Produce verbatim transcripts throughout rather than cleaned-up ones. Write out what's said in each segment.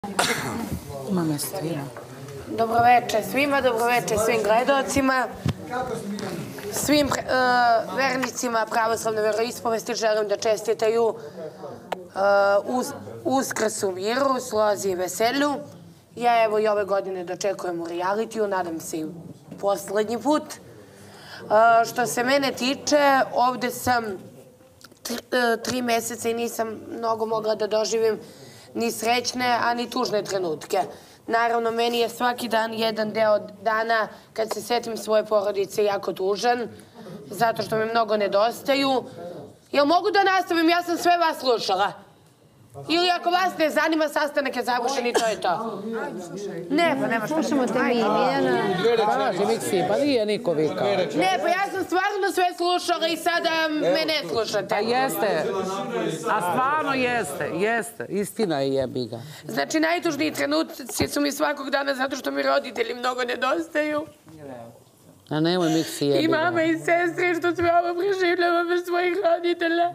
Ima mjesto, ima. Dobroveče svima, dobroveče svim gledalcima, svim uh, vernicima pravoslavne veroispovesti želim da čestitaju uh, us, Uskrs u miru, slozi i veselju. Ja evo i ove godine dočekujem u realitiju, nadam se i poslednji put. Uh, što se mene tiče, ovde sam tri, uh, tri meseca i nisam mnogo mogla da doživim ni srećne, a ni tužne trenutke. Naravno, meni je svaki dan jedan deo dana kad se setim svoje porodice jako tužan, zato što mi mnogo nedostaju. Jel mogu da nastavim? Ja sam sve vas slušala. Ili ako vas ne zanima, sastanak je završen i to je to. Ne, pa nema što. Slušamo te mi, Miljana. Paži, Miksi, pa nije niko vikao. Ne, pa ja sam stvarno sve slušala i sada me ne slušate. Pa jeste, a stvarno jeste, jeste, istina je jebiga. Znači, najtužniji trenutci su mi svakog dana zato što mi roditelji mnogo nedostaju. A nemoj Miksi jebiga. I mama i sestre što sve ovo preživljava bez svojih roditelja.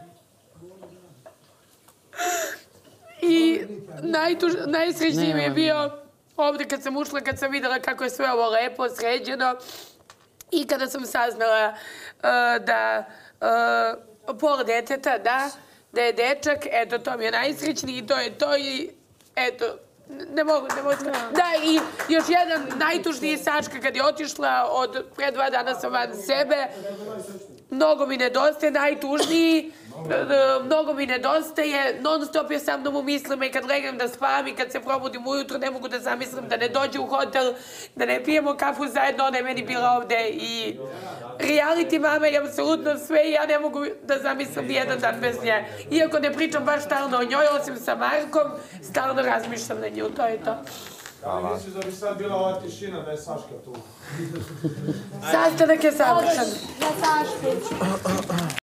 I najtuž, najsrećniji mi je bio ovde kad sam ušla, kad sam videla kako je sve ovo lepo, sređeno i kada sam saznala uh, da uh, pola deteta, da, da je dečak, eto, to mi je najsrećniji i to je to i eto, ne mogu, ne mogu. Da, i još jedan najtužniji Saška kad je otišla od pre dva dana sam van sebe, mnogo mi nedostaje, najtužniji, mnogo mi nedostaje, non stop je sa mnom u mislima i kad legnem da spavam i kad se probudim ujutro ne mogu da zamislim da ne dođe u hotel, da ne pijemo kafu zajedno, ona je meni bila ovde i reality mama je apsolutno sve i ja ne mogu da zamislim nijedan dan bez nje. Iako ne pričam baš stalno o njoj, osim sa Markom, stalno razmišljam na nju, to je to. Ali misliš da bi sad bila ova tišina da je Saška tu? Sastanak je savršen. Za Sašku.